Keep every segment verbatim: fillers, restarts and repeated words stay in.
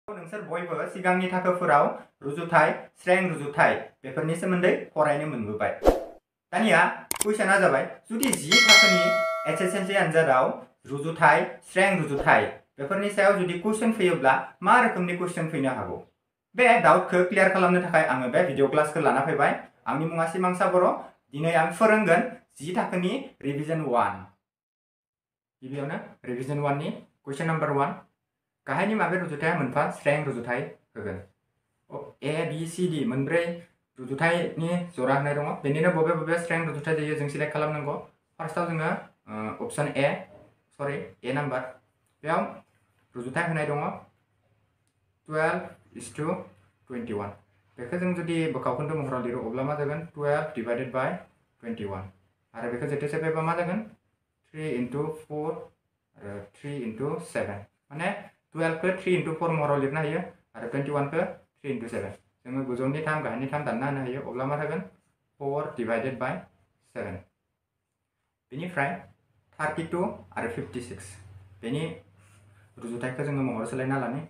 नोंसोर बयबो सिगांनि थाखोफोराव रुजुथाय स्रें रुजुथाय बेफोरनि सोमोन्दै फरायनो मोनबोबाय। दानिया कुइसना जाबाय जुदि जि थाखोनि एस एस एल सि आनजादाव रुजुथाय स्रें रुजुथाय बेफोरनि सायाव जुदि कुइसन फैयोब्ला मा रोखोमनि कुइसन फैनो हागौ। बे डाउटखौ क्लियार खालामनो थाखाय आङो बे भिडिअ क्लासखौ लाना फैबाय। आंनि मुङा सिमांसा बर'। दिनै आं फोरोंगोन जि थाखोनि रिभिजन वन। गिबियावनो रिभिजन वाननि कुइसन नाम्बार वन। गाहायनि माबे रुजुथाया मोनफा स्रें रुजुथाय होगोन। ए बि सि डि मोनब्रै रुजुथायनि जरा होनाय दङ। बेनिनो बबे बबे स्रें रुजुथाय जायो जों सिलेक्ट खालामनांगौ। फार्स्टआव जोङो अप्शन ए सरि ए नाम्बार बेयाव रुजुथाय होनाय दङ टुवेल्भ इस टु टुवेन्टि वान। बेखौ जों जुदि बोखावखोन्दो महराव लिरो अब्ला मा जागोन twelve divided by twenty one. आरो बेखौ जेथे सेफायबा मा जागोन थ्री इन्टु फोर आरो थ्री इन्टु सेभेन। माने टुवेल्व को थ्री इन्टु फोर महराव लिरनो हायो आरो टुवेन्टि वान को थ्री इन्टु सेभेन। जोङो गोजौनि थाम गाहायनि थाम दानना होनो हायो अब्ला मा जागोन फोर डिवाइडेड बाय सेभेन। बेनिफ्राय थार्टि टु आरो फिफ्टि सिक्स बेनि रुजुथायखौ जोङो महर सोलायना लानि।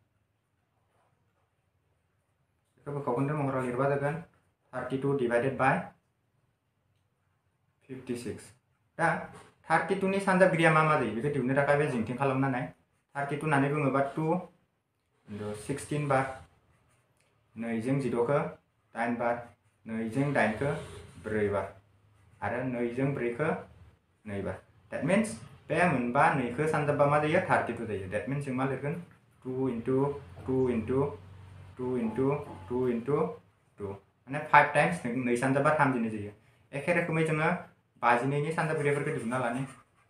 बेखौ बोखावखोन्दो महराव लिरबा जागोन thirty two divided by fifty six. दा थार्टि टु नि सानजाबगिरिया मा मा जायो बेखौ दिहुननो थाखाय बे जिंथिं खालामना नाय। थार्टि टु होननानै बुङोबा टु इन्टु सिक्सटिन बार, नैजों जिद'खौ दाइन बार, नैजों दाइनखौ ब्रै बार आरो नैजों ब्रैखौ नै बार। देट मिन्स बे मोनबा नैखौ सानजाबबा मा जायो थार्टि टु जायो। देट मिन्स जों मा लिरगोन two into two into two into two into two माने फाइभ टाइम्स नै सानजाबा थामजिनै जायो। एखे रोखोमै जोङो बाजिनैनि सानजाबगिरिफोरखौ दिहुनना लानि।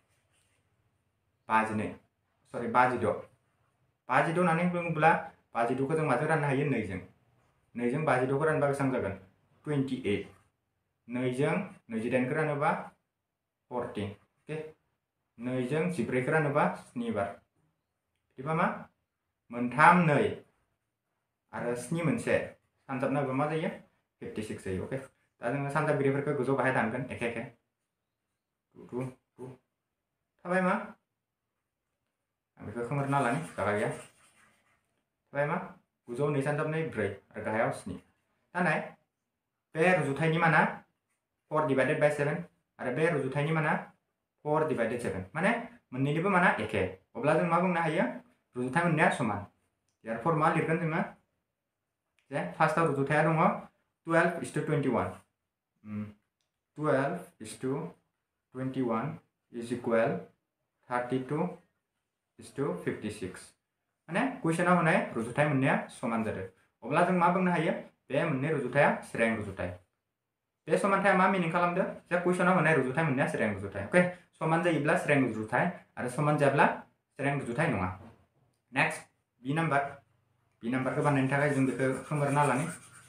बाजिनै सरि बाजिद' बाजिद' होननानै बुङोब्ला बाजिद'खौ जों माजों राननो हायो नैजों। नैजों बाजिद'खौ रानबा बेसेबां जागोन टुवेन्टि एइट। नैजों नैजिदाइनखौ रानोबा फरटिन। अके नैजों जिब्रैखौ रानोबा स्नि बार। बिदिबा मा मोनथाम नै आरो स्नि मोनसे सानजाबनाबो मा जायो फिफ्टि सिक्स जायो। अके दा जोङो सानजाबगिरिफोरखौ गोजौ गाहाय दानगोन एखे एखे टू टू टू थाबाय मा आं बेखौ खोमोरना लानि जागा गैया। थाबाय मा गुजौ नै सानजाबनै ब्रै आरो गाहायाव स्नि। दा नाय बे रुजुथायनि माना फोर डिवाइडेड बाय सेभेन आरो बे रुजुथायनि माना फोर डिवाइडेड सेभेन माने मोननैनिबो माना एखे। अब्ला जों मा बुंनो हायो रुजुथाय मोननाया समान। देयरफर मा लिरगोन जोङो जे फार्स्टआव रुजुथाया दङ twelve is to twenty one. Twelve is to twenty one is equal thirty two is to fifty six. माने कुइसनाव होनाय रुजुथाय मोननाया समान जादों। अब्ला जों मा बुंनो हायो बे मोननै रुजुथाया स्रें रुजुथाय। बे समानथाया मा मिनिं खालामदो जे कुइसनाव होनाय रुजुथाय मोननाया स्रें रुजुथाय। अके समान जायोब्ला स्रें रुजुथाय आरो समान जायाब्ला स्रें रुजुथाय नङा। नेक्स्ट बि नाम्बार बि नाम्बारखौ बानायनो थाखाय जों बेखौ खोमोरना लानि।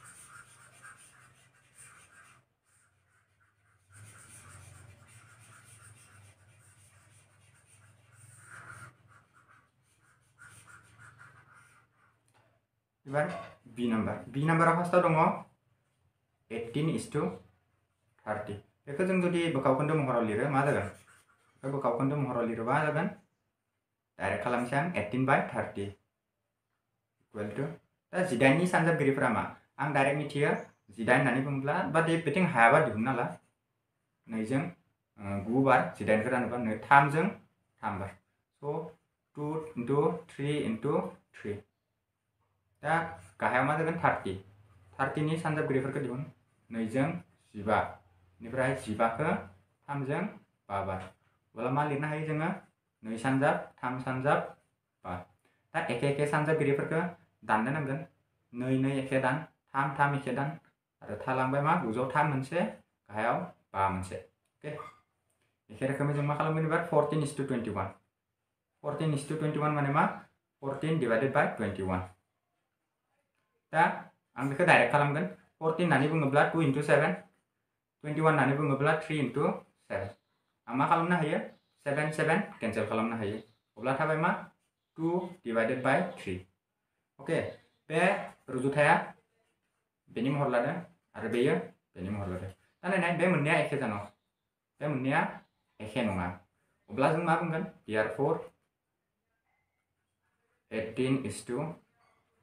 एबार बि नाम्बार बि नाम्बाराव फार्स्टआव दङ एइटिन इस टु थार्टि। बेखौ जों जुदि बोखावखोन्दो महराव लिरो मा जागोन बेखौ बोखावखोन्दो महराव लिरोबा जागोन डाइरेक्ट खालामसै आं eighteen by thirty equal to दा जिदाइननि सानजाबगिरिफोरा मा आं डाइरेक्ट मिथियो जिदाइन होननानै बुङोब्ला बा बेथिं हायाबा दिहुनना ला। नैजों गु बार जिदाइनखौ रानोबा नै थामजों थाम बार स' two into three into three. दा गाहायाव मा जागोन थार्टि। थार्टिनि सानजाबगिरिफोरखौ दिहुन नैजों जिबा बेनिफ्राय जिबाखौ थामजों बा बार। अब्ला मा लिरनो हायो जोङो नै सानजाब थाम सानजाब बा। दा एखे एखे सानजाबगिरिफोरखौ दाननो नांगोन। नै नै एखे दान थाम थाम एखे दान आरो थालांबाय मा गुजौ थाम मोनसे गाहायाव बा मोनसे। अके एखे रोखोमै जों मा खालामगोन एबार fourteen is to twenty one. Fourteen is to twenty one माने मा fourteen divided by twenty one. दा आं बेखौ डाइरेक्ट खालामगोन। फरटिन होननानै बुङोब्ला two into seven twenty one होननानै बुङोब्ला थ्री इन्टु सेभेन। आं मा खालामनो हायो सेभेन सेभेन केन्सेल खालामनो हायो। अब्ला थाबाय मा टू डिवाइडेड बाय थ्री। अके बे रुजुथाया बेनि महर लादों आरो बेयो बेनि महर लादों। दा नायनाय बे मोननैया एखे जानो बे मोननैया एखे नङा। अब्ला जों मा बुंगोन therefore eighteen is to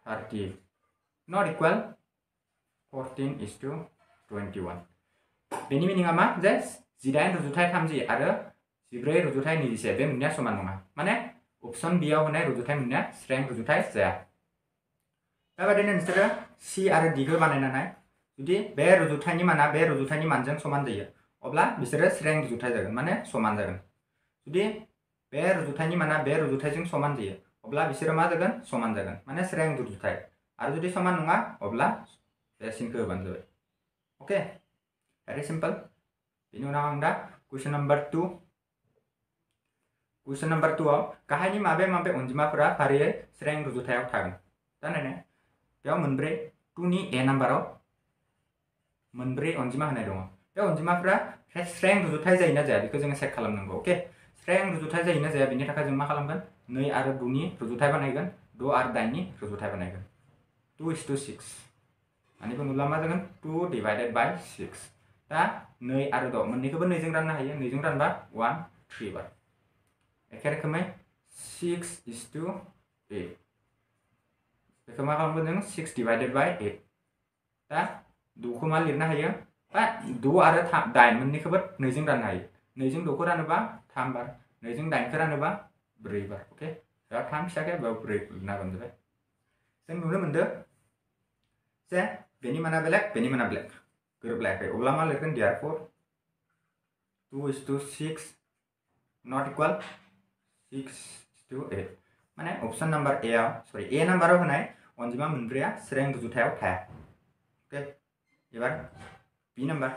thirty not equal fourteen is to twenty-one. बेनि मिनिङा मा जे जिदाइन रुजुथाय थामजि आरो जिब्रै रुजुथाय नैजिसे बे मोननैया समान नङा माने अपसन बि आव होनाय रुजुथाय मोननैया स्रें रुजुथाय जाया। बेबायदिनो नोंसोरो सि आरो डि खौ बानायना नाय जुदि बे रुजुथायनि माना बे रुजुथायनि मानजों समान जायो अब्ला बिसोरो स्रें रुजुथाय जागोन माने समान जागोन। जुदि बे रुजुथायनि माना बे रुजुथायजों समान जायो अब्ला बिसोरो मा जागोन समान जागोन माने स्रें रुजुथाय आरो जुदि समान नङा अब्ला बे सिनखौ होबानो जाबाय। Okay very simple. बेनि उनाव आं दा question number two question number two आव गाहायनि माबे माबे अनजिमाफोरा फारियै स्रें रुजुथायाव थागोन दा नायनाय बेयाव मोनब्रै टुनि ए नाम्बाराव मोनब्रै अनजिमा होनाय दङ। बे अनजिमाफोरा स्रें रुजुथाय जायोना जाया बेखौ जोङो चेक खालामनांगौ। अके स्रें रुजुथाय जायोना जाया बेनि थाखाय जों मा खालामगोन नै आरो गुनि रुजुथाय बानायगोन द' आरो दाइननि रुजुथाय बानायगोन टू इस टू सिक्स माने बुङोब्ला मा जागोन टू डिवाइडेड बाय सिक्स। दा नै आरो द' मोननैखौबो नैजों राननो हायो नैजों रानबा वन थ्री बार एखे रोखोमै सिक्स इस टू एट बेखौ मा खालामगोन जों सिक्स डिवाइडेड बाय एट। दा द'खौ मा लिरनो हायो बा द' आरो दाइन मोननैखौबो नैजों राननो हायो नैजों द'खौ रानोबा थाम बार नैजों दाइनखौ रानोबा ब्रै बार। अके बेयाव थाम फिसाखे बेयाव ब्रै लिरना होबानो जाबाय। जों नुनो मोनदों जे बेनि माना बेलेग बेनि माना बेलेग गोरोबलायाखै अब्ला मा लिरगोन therefore two is two six not equal six two eight माने ऑप्शन नंबर ए आव सरि ए नाम्बाराव होनाय अनजिमा मोनब्रैया स्रें रुजुथायाव थाया। ओके एबार बी नाम्बार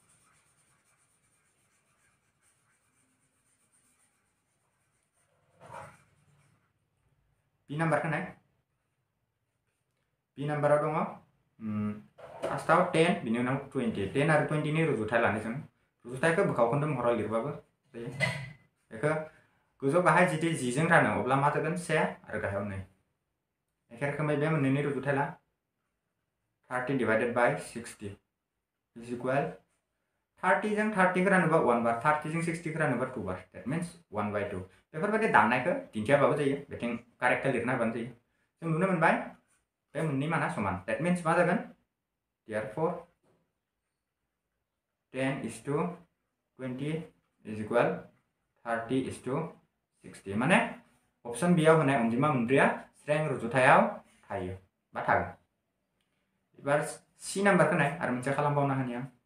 बी नाम्बारखौ नाय बी नाम्बाराव दङ फार्स्टआव टेन बिनि उनाव टुवेंटी टेन आरो टुवेंटीनि रुजुथाय लानो जों रुजुथायखौ बोखावखोन्दो महराव लिरबाबो जायो। बेखौ गोजौ गाहाय जुदि जिजों रानो अब्ला मा जागोन से आरो गाहायाव नै एखे रोखोमै बे मोननैनि रुजुथाय ला thirty divided by sixty is equal थर्टीजों थर्टीखौ रानोबा वन बार थर्टीजों सिक्सटीखौ रानोबा टू बार that means one by two बेफोरबायदि दाननायखौ दिन्थियाबाबो जायो बेथिं कारेक्टै लिरना होबानो जायो। जों नुनो मोनबाय बे मोननै माना समान दैट मीन्स मा जागोन therefore ten is to twenty is equal thirty is to sixty माने ऑप्शन बी आव होनाय अनजिमा मोनब्रैया स्रें रुजुथायाव थायो बा थागोन। एबार सी नाम्बारखौ नाय आरो मोनसे खालामबावनो हानि आं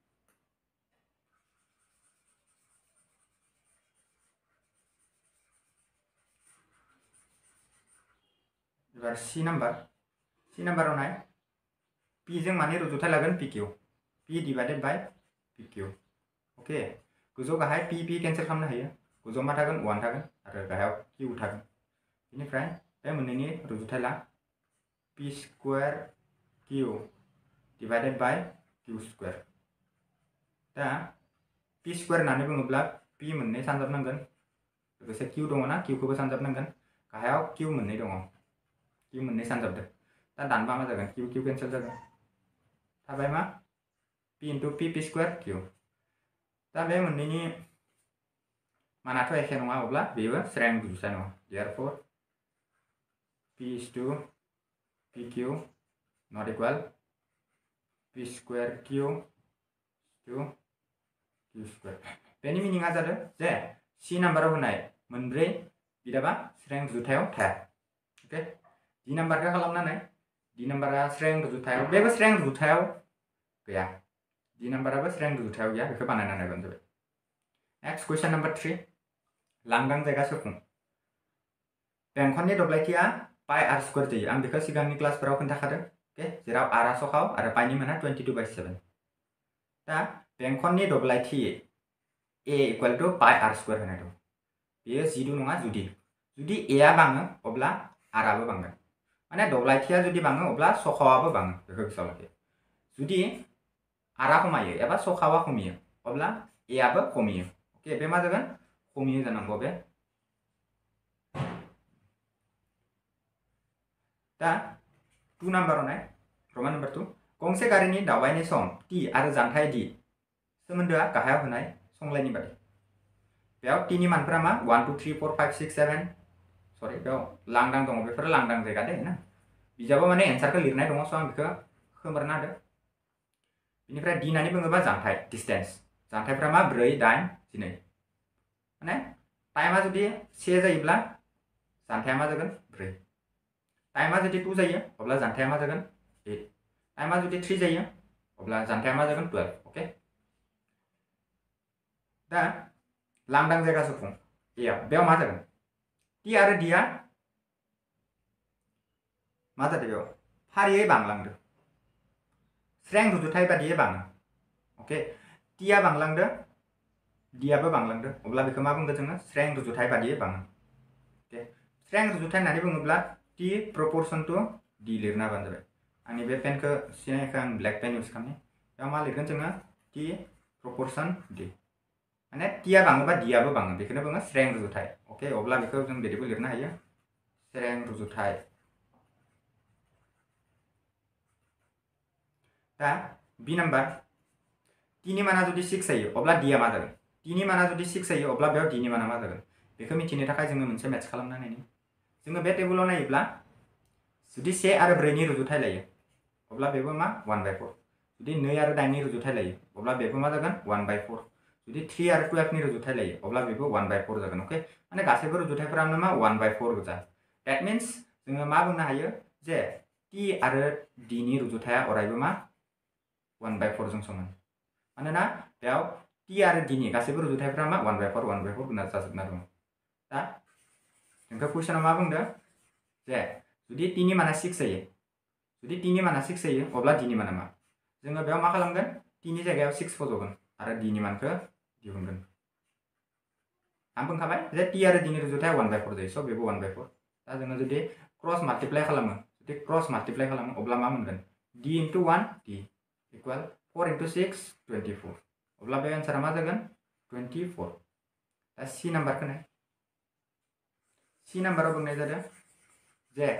एबार सी नाम्बार सी नाम्बाराव नाय पी जों माने रुजुथाय लागोन P Q P divided by P Q. Okay गोजौ गाहाय पी पी कैंसिल खालामनो हायो गोजौ मा थागोन वन थागोन आरो गाहायाव किउ थागोन। बेनिफ्राय बे मोननैनि रुजुथाय ला P square Q divided by Q square. दा पी स्क्वायर होननानै बुङोब्ला पी मोननै सानजाबनांगोन लोगोसे किउ दङ ना किउखौबो सानजाबनांगोन गाहायाव किउ मोननै दङ किउ मोननै सानजाबदों दा दानबा मा जागोन किउ किउ कैंसिल जागोन थाबाय मा P into P P square Q. दा बे मोननैनि मानाथ' एखे नङा अब्ला बेबो स्रें रुजुथाय नङा therefore P is to P Q not equal P square Q to Q square. बेनि मिनिङा जादों जे सी नाम्बाराव होनाय मोनब्रै बिदाबा स्रें रुजुथायाव थाया। ओके डी नाम्बारखौ खालामनानै डी नाम्बारा स्रें रुजुथायाव बेबो स्रें रुजुथायाव गैया डी नाम्बाराबो स्रें रुजुथायाव गैया बेखौ बानायना नायबानो जाबाय। नेक्स्ट कुइसन नाम्बार थ्री लांदां जायगा सुफुं बेंखननि दब्लायथिया पाइ आर स्क्वायर जायो आं बेखौ सिगांनि क्लासफोराव खोन्थाखादों। ओके जेराव आरआ सखाव आरो पाइनि माना टुवेंटी टू बाय सेवन। दा बेंखननि दब्लायथि A equal to pi r square होनाय दं बेयो जिदु नङा जुदि जुदि एआ बाङो अब्ला आरआबो बांगोन माने दब्लायथिया जुदि बाङो अब्ला सखावाबो बाङो बेखौ गोसोआव लाखि। जुदि आरआ खमायो एबा सखावा खमियो अब्ला एआबो खमियो। ओके बे मा जागोन खमियो जानांगौ बे। दा टू नाम्बाराव नाय रमान नाम्बार टू गंसे गारिनि दावबायनाय सम टि आरो जानथाय डि सोमोन्दोआ गाहायाव होनाय संलायनि बादि बेयाव टिनि मानफोरा मा one two three four five six seven सरि बेयाव लांदां दङ बेफोरो लांदां जायगा दे ना बिजाबाव माने एन्सारखौ लिरनाय दङ स' आं बेखौ खोमोरना होदो बेनिफ्राय d होननानै बुङोबा जानथाय डिस्टेन्स जानथायफ्रा मा ब्रै दाइन जिनै माने टाइमा जुदि से जायोब्ला जानथाया मा जागोन ब्रै टाइमा जुदि टू जायो अब्ला जानथाया मा जागोन एट टाइमा जुदि थ्री जायो अब्ला जानथाया मा जागोन टुवेल्व ओके दा लांदां जायगा सुफुं एआव बेयाव मा जागोन t आरो d आ मा जादों बेयाव फारियै बांलांदों स्रें रुजुथाय बादियै बाङो ओके t आ बांलांदों d आबो बांलांदों अब्ला बेखौ मा बुंगोन जोङो स्रें रुजुथाय बादियै बाङो ओके स्रें रुजुथाय होननानै बुङोब्ला t प्रपोर्शन टू d लिरना होबानो जाबाय आंनि बे पेनखौ सिनायखौ आं ब्लेक पेन इउज खालामनि बेयाव मा लिरगोन जोङो t प्रपोर्शन d माने t आ बाङोबा d आबो बाङो बेखौनो बुङो स्रें रुजुथाय ओके अब्ला बेखौ जों बिदिबो लिरनो हायो स्रें रुजुथाय दा बी नम्बर t नि माना जुदि सिक्स जायो अब्ला d आ मा जागोन t नि माना जुदि सिक्स जायो अब्ला बेयाव d नि माना मा जागोन बेखौ मिथिनो थाखाय जोङो मोनसे मेथ्स खालामना नायनि जोङो बे टेबुलाव नायोब्ला जुदि से आरो ब्रै नि रुजुथाय लायो अब्ला बेबो मा वन बाय फोर जुदि नै आरो दाइन नि रुजुथाय लायो अब्ला बेबो मा जागोन वन बाय फोर जुदि थ्री आरो टुवेल्व नि रुजुथाय लायो अब्ला बेबो वन बाय फोर जागोन ओके माने गासैबो रुजुथायफोरानो मा वन बाय फोर गोजा दैट मीन्स जोङो मा बुंनो हायो जे t आरो d नि रुजुथाया अरायबो मा वन बाय फोर जों समान मानोना बेयाव t आरो d नि गासैबो रुजुथायफोरा मा one by four one by four गुना जाजोबना दं दा जोंखौ कुइसनाव मा बुंदों जे जुदि t नि माना सिक्स जायो जुदि t नि माना सिक्स जायो अब्ला d नि माना मा जोङो बेयाव मा खालामगोन t नि जायगायाव सिक्स फज'गोन आरो d नि मानखौ दिहुनगोन आं बुंखाबाय जे t आरो d नि रुजुथाया वन बाय फोर जायो स' बेबो वन बाय फोर दा जोङो जुदि क्रस माल्टिप्लाइ खालामो जुदि क्रस माल्टिप्लाइ खालामो अब्ला मा मोनगोन d into one d equal four into six twenty four अब्ला बे आन्सारा मा जागोन टुवेंटी फोर दा सी नाम्बारखौ नाय सी नाम्बाराव बुंनाय जादों जे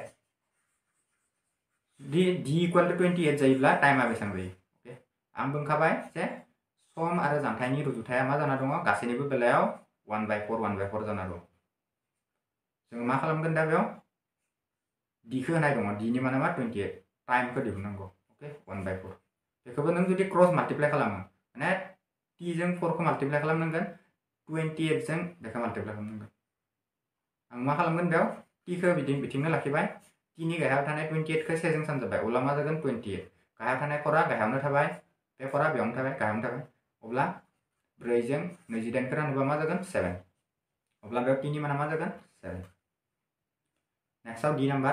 जुदि d equal two twenty eight जायोब्ला टाइमा बेसेबां जायो ओके आं बुंखाबाय जे सम आरो जानथायनि रुजुथाया मा जाना दङ गासैनिबो बेलायाव one by four one by four जाना दं जों मा खालामगोन दा बेयाव d खौ होनाय दङ d नि माना मा टुवेंटी एट टाइमखौ दिहुननांगौ ओके वन बाय फोर बेखौबो नों जुदि क्रस माल्टिप्लाइ खालामो माने t जों फोर खौ माल्टिप्लाइ खालामनांगोन टुवेंटी एट जों बेखौ माल्टिप्लाइ खालामनांगोन आं मा खालामगोन बेयाव t खौ बिथिं बिथिंनो लाखिबाय t नि गाहायाव थानाय टुवेंटी एट खौ से जों सानजाबाय अब्ला मा जागोन टुवेंटी एट गाहायाव थानाय फोरा गाहायावनो थाबाय बे फोरा बेयावनो थाबाय गाहायावनो थाबाय अब्ला ब्रै जों नैजिदाइन खौ रानोबा मा जागोन सेवेन अब्ला बेयाव t नि माना मा जागोन सेवेन नेक्स्टआव d नम्बर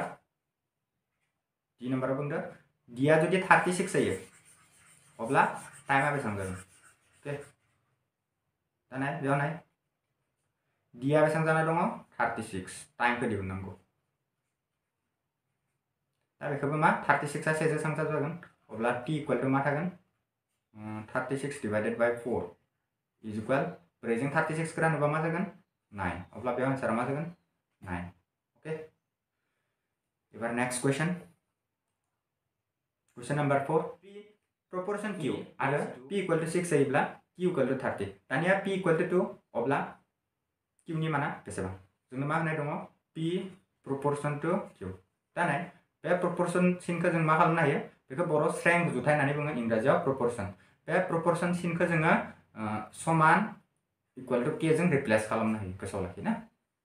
d नम्बराव बुंदो d आ जुदि थार्टी सिक्स जायो अब्ला टाइमा बेसेबां जागोन ओके दा नाय बेयाव नाय d आ बेसेबां जाना दङ थार्टी सिक्स टाइमखौ दिहुननांगौ दा बेखौबो मा थार्टी सिक्स आ से जों सानजा जागोन अब्ला t इक्वल टू मा थागोन thirty six divided by four is equal ब्रै जों थार्टी सिक्स खौ रानोबा मा जागोन नाइन अब्ला बेयाव आन्सारा मा जागोन नाइन ओके एबार next question question number four proportion q आरो p इक्वल टू सिक्स जायोब्ला q इक्वल टू थार्टी दानिया p इक्वल टू टू अब्ला q नि माना बेसेबां जोंनो मा होनाय दङ p प्रपोर्शन टू q दा नाय बे प्रपोर्शन सिनखौ जों मा खालामनो हायो बेखौ बर' स्रें रुजुथाय होननानै बुङो इंराजियाव प्रपोर्शन बे प्रपोर्शन सिनखौ जोङो समान इक्वल टू k जों रिप्लेस खालामनो हायो गोसोआव लाखि ना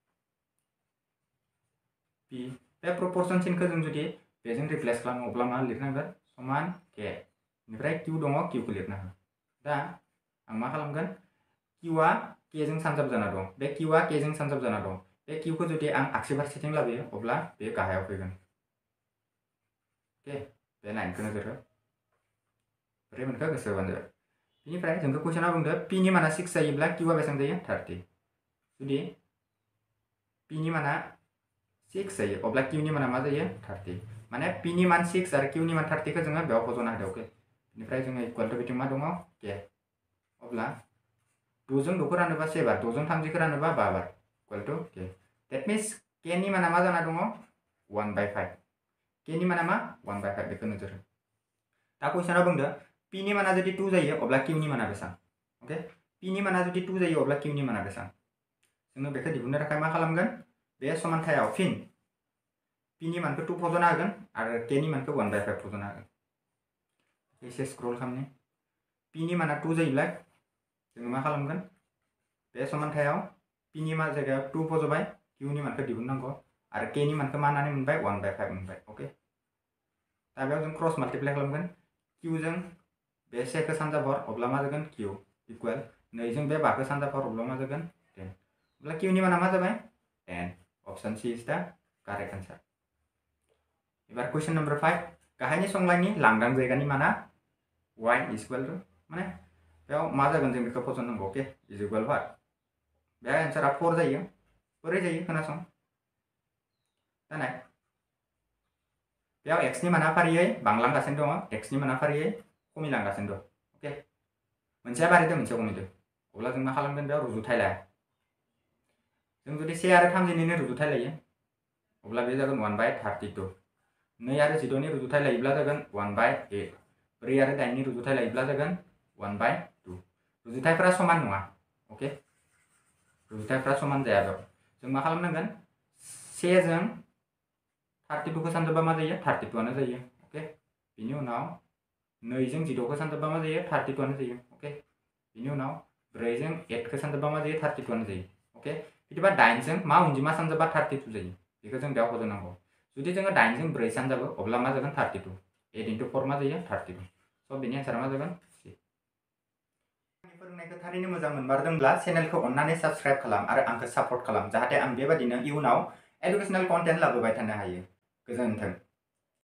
p बे प्रपोर्शन सिनखौ जों जुदि बेजों रिप्लेस खालामो अब्ला मा लिरनांगोन समान k निफ्राय q दङ q खौ लिरना हो दा आं मा खालामगोन q आ k जों सानजाब जाना दं बे q आ k जों सानजाब जाना दं बे q खौ जुदि आं आगसि फारसेथिं लाबोयो अब्ला बे गाहायाव फैगोन ओके बे लाइनखौ नोजोर हो बोरै मोनखो गोसो होबानो जाबाय बेनिफ्राय जोंखौ कुइसनाव बुंदो p नि माना सिक्स जायोब्ला q आ बेसेबां जायो थार्टी जुदि p नि माना सिक्स जायो अब्ला q नि माना मा जायो थार्टी माने p नि मान सिक्स आरो q नि मान थार्टी को जोङो बेयाव फज'ना होदो ओके बेनिफ्राय जोङो इक्वल टू बिथिं मा दङ k अब्ला द'जों द'खौ रानोबा से बार द'जों थामजिखौ रानोबा बा बार equal to k that means k नि माना मा जाना दङ वन बाय फाइव k नि माना मा वन बाय फाइव बेखौ नोजोर हो दा कुइसनाव बुंदो p नि माना जुदि टू जायो अब्ला q नि माना बेसेबां ओके p नि माना जुदि टू जायो अब्ला q नि माना बेसेबां जोङो बेखौ दिहुननो थाखाय मा खालामगोन बे समानथायाव फिन p नि मानखौ टू फज'ना होगोन आरो k नि मानखौ वन बाय फाइव फज'ना होगोन एसे स्क्रल खालामनि p नि माना टू जायोब्ला जोङो मा खालामगोन बे समानथायाव p नि मा जायगायाव टू फज'बाय q नि मानखौ दिहुननांगौ आरो k नि मानखौ मा होननानै मोनबाय वन बाय फाइव मोनबाय अके दा बेयाव जों क्रस माल्टिप्लाइ खालामगोन q जों बे सेखौ सानजा भर अब्ला मा जागोन q इकुवेल नैजों बे बाखौ सानजा भर अब्ला मा जागोन टेन अब्ला q नि माना मा जाबाय ten option C is the correct answer एबार क्वेश्चन नंबर फाइव गाहायनि संलायनि लांदां जायगानि माना y इज इक्वल टू माने बेयाव मा जागोन जों बेखौ फसंनांगौ अके इज इक्वल व्हाट बे आन्सारा फोर जायो बोरै जायो खोनासं दानाय बेयाव x नि माना फारियै बांलांगासिनो दङ x नि माना फारियै खमिलांगासिनो दं अके मोनसेया बारिदों मोनसेया खमिदों अब्ला जों मा खालामगोन बेयाव रुजुथाय लाया जों जुदि से आरो थामजिनैनि रुजुथाय लायो अब्ला बे जागोन वन बाय थार्टि टू नै आरो जिद'नि रुजुथाय लायोब्ला जागोन वन बाय एट ब्रै आरो दाइननि रुजुथाय लायोब्ला जागोन वन बाय टू रुजुथायफोरा समान नङा अके रुजुथायफोरा समान जाया बेयाव जों मा खालामनांगोन से जों थार्टि टू खौ सानजोबा मा जायो थार्टि टू आनो जायो अके बिनि उनाव नैजों जिद'खौ सानजोबा मा जायो थार्टि टू आनो जायो अके बिनि उनाव ब्रैजों एटखौ सानजोबा मा जायो थार्टि टू आनो जायो अके बिदिबा दाइनजों मा अनजिमा सानजोबा थार्टि टू जायो बेखौ जों बेयाव फज'नांगौ जुदि जोङो दाइनजों ब्रै सानजाबो अब्ला मा जागोन thirty two eight into four मा जायो थार्टि टू स' बेनि आन्सारा मा जागोन सि आंनि फोरोंनायखौ थारैनो मोजां मोनमारदोंब्ला चेनेलखौ अननानै साबस्क्राइब खालाम आरो आंखौ सापर्ट खालाम जाहाथे आं बेबादिनो इयुनाव एडुकेसनेल कन्टेन्ट लाबोबाय थानो हायो गोजोन्थों।